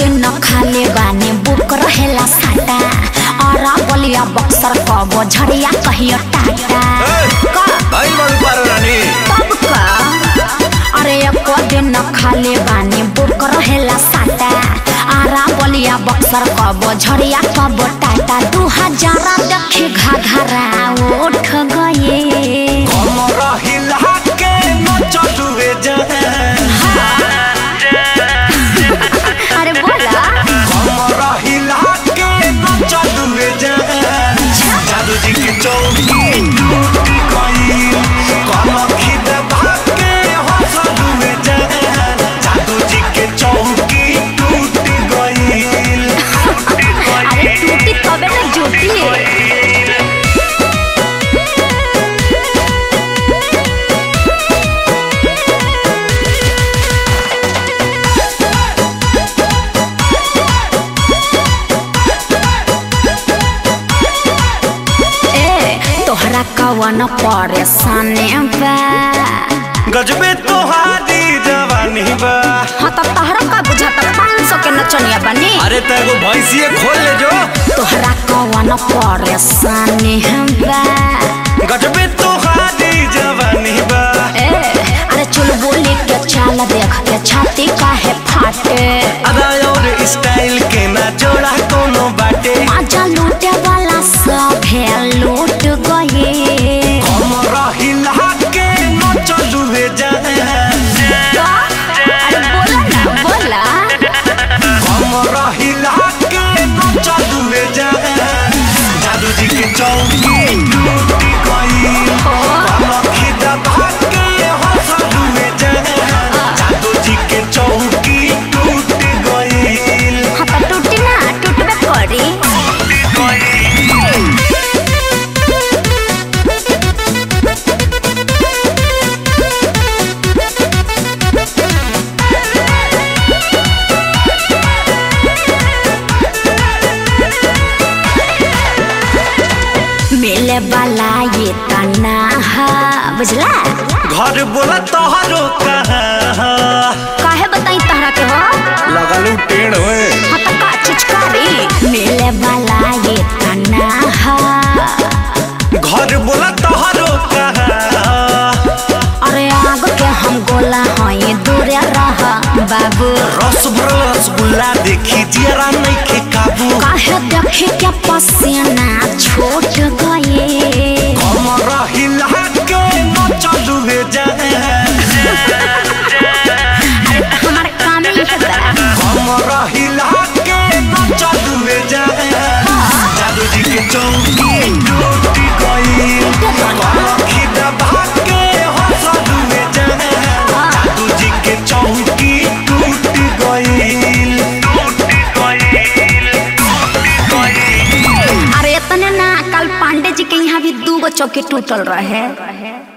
दिन खाले बानी बुक रहेला साटा और बलिया बक्सर कबो झड़िया कहियो टाटा भाई बालू पारो रानी तब का अरे एको दिन खाले बानी बुक रहेला साटा आरा बलिया बक्सर कबो झड़िया कबो टाटा 2000 देखे घाघरा उठ गए हमरा हिला के न चलुए अरे बोला हमरा हिला के न चलुए जादू जी की चौकी टूट गई कलखी दबा के हंसलुए जादू जी के चौकी टूट गई अरे टूटी तबे ना जुटी तोहरा कवन परेशानी बा गजबे तोहारी जवानी बा। हाँ तो तोहरा का बुझाता 500 के नचनिया बनी। अरे तेगो भैंसिए खोल ले जो तोहरा कवन परेशानी बा गजबे तोहारी जवानी बा। अरे चल बोली के चाल देख के छाती काहे फाटे अदा और स्टाइल के ना जोड़ा कोनो बाटे आजा लूटे वाला सब है लूट गए हमरा हिला के न चलुए जाए अरे बोला ना बोला हमरा हिला के न चलुए जाए जादू जी के चौकी टूट गई कलखी दबा के हंसलुए जाए जादू जी के चौकी टूट गई। हाँ तो टूटी ना टूटबे करी मिले वाला ये तना बुझला घर बोला तोहरो कहाँ काहे बताई तहरा के हो लगलू टेढ़ हुए हाँ तो का चिचकारी मिले वाला ये तना घर बोला तोहरो कहाँ अरे आग के हम गोला हई दूरे रह बाबू रस भरल रसगुल्ला देखी जरा नहीं के काबू काहे देखी क्या पसीना छूट गए हमरा हिला के न चलुए जाए अरे हमारे काम ही है हमरा हिला के न चलुए जाए जादू जी के चौकी टूट गई कलखी दबा के हंसलुए जाए जादू जी के चौकी टूट गई। अरे इतने ना कल पांडे जी के यहाँ भी 2 चौकी टूटल रहे।